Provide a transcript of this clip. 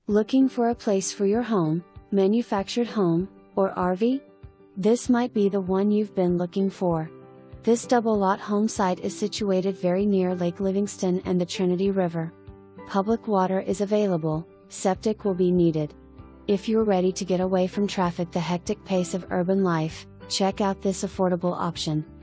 Looking for a place for your home, manufactured home, or RV? This might be the one you've been looking for. This double-lot home site is situated very near Lake Livingston and the Trinity River. Public water is available, septic will be needed. If you're ready to get away from traffic, the hectic pace of urban life, check out this affordable option.